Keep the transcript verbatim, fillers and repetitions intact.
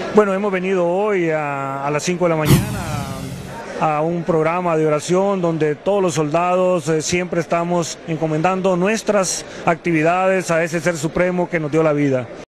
Bueno, hemos venido hoy a, a las cinco de la mañana a, a un programa de oración donde todos los soldados eh, siempre estamos encomendando nuestras actividades a ese Ser Supremo que nos dio la vida.